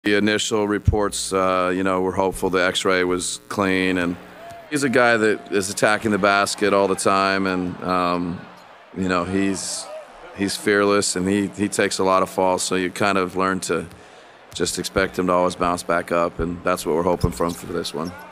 The initial reports, we're hopeful the X-ray was clean, and he's a guy that is attacking the basket all the time, and he's fearless, and he takes a lot of falls. So you kind of learn to just expect him to always bounce back up, and that's what we're hoping for this one.